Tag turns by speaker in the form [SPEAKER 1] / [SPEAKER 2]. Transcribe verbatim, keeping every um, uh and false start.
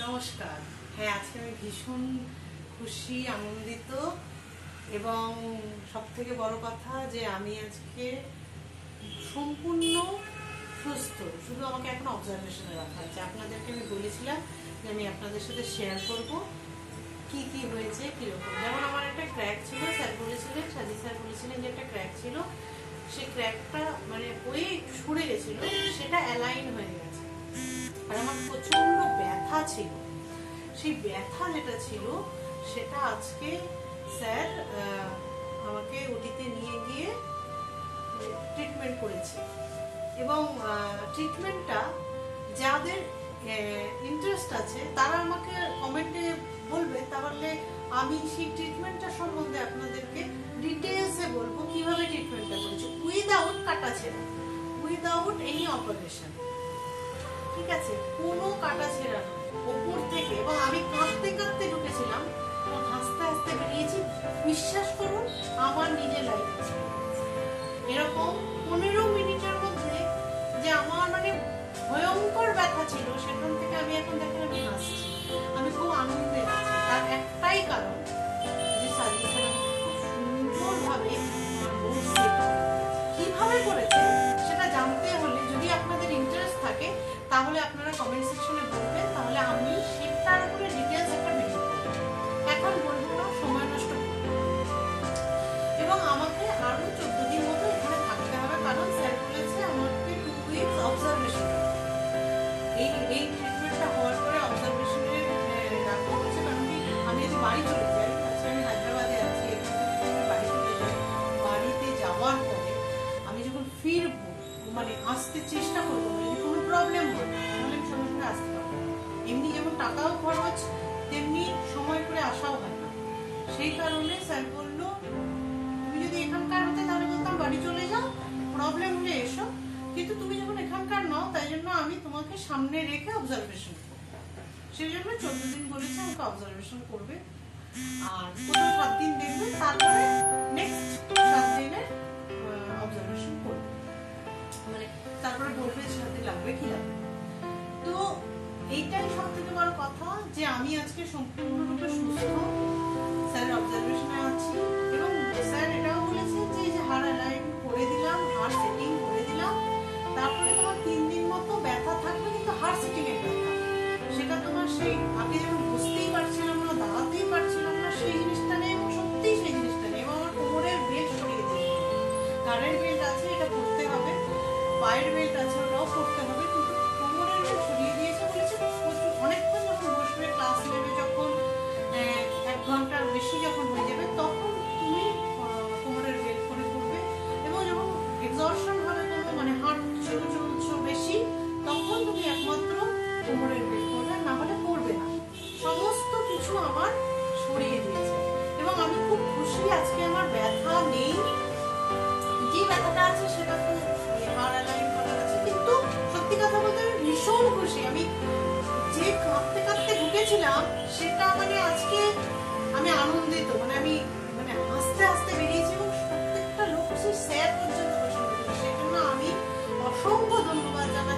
[SPEAKER 1] নমস্কার। হ্যাঁ, আজকে আমি ভীষণ খুশি, আনন্দিত এবং সবথেকে বড় কথা যে আমি আজকে সম্পূর্ণ সুস্থ। শুধু আমাকে এখন অবজারভেশনে রাখা আছে। আপনাদেরকে আমি বলেছিলাম যে আমি আপনাদের সাথে শেয়ার করব কি কি হয়েছে, কিরকম। যেমন আমার একটা ক্র্যাক ছিল, স্যার বলেছিলেন, সাজি স্যার বলেছিলেন যে একটা ক্র্যাক ছিল। সেই ক্র্যাকটা মানে ওই সরে গেছিল, সেটা অ্যালাইন হয়ে গেছে। আর আমার প্রচন্ড ব্যথা ছিল। সেই ব্যথা যেটা ছিল সেটা আজকে স্যার আমাকে ওটিতে নিয়ে গিয়ে ট্রিটমেন্ট করেছে। এবং ট্রিটমেন্টটা যাদের ইন্টারেস্ট আছে তারা আমাকে কমেন্টে বলবে, তাহলে আমি সেই ট্রিটমেন্টটা সম্বন্ধে আপনাদেরকে ডিটেলসে বলবো কিভাবে ট্রিটমেন্টটা করেছি, উইদাউট কাটা ছেঁড়া, উইদাউট এনি অপারেশন। ঠিক আছে, কোনো কাটা ছেঁড়া না, ওপর থেকে। এবং আমি কাঁদতে কাঁদতে ঢুকেছিলাম এবং হাসতে হাসতে বেরিয়েছি। বিশ্বাস করুন, আমার নিজের লাইফ এরকম পনেরো মিনিটের মধ্যে যে আমার মানে ভয়ঙ্কর ব্যথা ছিল, সেখান থেকে আমি এখন দেখেন আমি হাসছি, আমি খুব আনন্দে আছি। তার একটাই কারণ যে সাজি স্যার খুব সুন্দরভাবে কিভাবে করেছে সেটা জানতে হলে যদি আপনাদের ইন্টারেস্ট থাকে তাহলে আপনারা কমেন্ট সেকশনে বলবেন, তাহলে আমি সেটার উপরে ডিটেলস একটা ভিডিও করব। এখন বলবো না, সময় নষ্ট করব। এবং আমাকে আরো চোদ্দ দিন মতো এখানে থাকতে হবে, কারণ স্যার বলেছে আমাকে টু উইকস অবজারভেশন। এই এই ট্রিটমেন্টটা হওয়ার পরে অবজারভেশনে রাখা হচ্ছে, কারণ কি আমি যদি বাড়ি চলে যাই, আজকে আমি হায়দ্রাবাদে আছি, এখান থেকে আমি বাড়ি চলে যাই, বাড়িতে যাওয়ার পরে আমি যখন ফিরবো মানে আসতে চেষ্টা করবো, যদি কোনো প্রবলেম হয় তাহলে আমি সময় করে আসতে পারবো। এমনি যেমন টাকাও খরচ, তেমনি সময় করে আসাও হয় না। সেই কারণে স্যার বললো তুমি যদি এখানকার হতে তাহলে বলতাম বাড়ি চলে যাও, প্রবলেম হলে এসো, কিন্তু তুমি যখন এখানকার নও তাই জন্য আমি তোমাকে সামনে রেখে অবজারভেশন করবো। সেই জন্য চোদ্দ দিন বলেছে আমাকে অবজারভেশন করবে। আর প্রথম সাত দিন দেখবে, তারপরে নেক্সট সাত দিনের অবজারভেশন করবে, মানে তারপরে বলবে সাথে লাগবে কি লাগবে। তো এইটাই সব থেকে বড় কথা যে আমি আজকে সম্পূর্ণরূপে সুস্থ, স্যারের অবজারভেশনে আছি। এবং স্যার এটাও বলেছে যে এই যে হাড় অ্যালাইন করে দিলাম, হাড় সেটিং করে দিলাম, তারপরে তোমার তিন দিন মতো ব্যথা থাকবে, কিন্তু হাড় সেটিং এর ব্যথা, সেটা তোমার সেই আগে যেমন বুঝতেই পারছিলাম না, দাঁড়াতেই পারছিলাম না, সেই জিনিসটা নেই। এবং সত্যিই সেই জিনিসটা নেই। এবং আমার কোমরের বেল্ট সরিয়ে দিয়েছে, ঘাড়ের বেল্ট আছে, এটা পড়তে হবে, পায়ের বেল্ট আছে, ওটাও পড়তে হবে, কিন্তু কোমরের বেল্ট সরিয়ে দিয়েছে। বলেছে অনেকক্ষণ যখন বসবে, ক্লাস নেবে যখন, এক ঘন্টার বেশি যখন হয়ে যাবে, তখন তুমি কোমরের বেল্ট করে পড়বে। এবং যখন এক্সহশন হবে কোনো, মানে হাঁটছো চলছো বেশি, তখন তুমি একমাত্র কোমরের বেল্ট করবে, না হলে করবে না। সমস্ত কিছু আমার সরিয়ে দিয়েছে এবং আমি খুব খুশি। আজকে আমার ব্যথা নেই, যে ব্যথাটা আছে সেটা তো হাড় অ্যালাইন করার আছে। কিন্তু সত্যি কথা বলতে আমি ভীষণ খুশি। আমি যে কাঁদতে কাঁদতে ঢুকেছিলাম সেটা মানে আজকে আমি আনন্দিত, মানে আমি মানে হাসতে হাসতে বেরিয়েছি। এবং প্রত্যেকটা লোক স্যার পর্যন্ত পছন্দ করেছে, সেই জন্য আমি অসংখ্য ধন্যবাদ জানাচ্ছি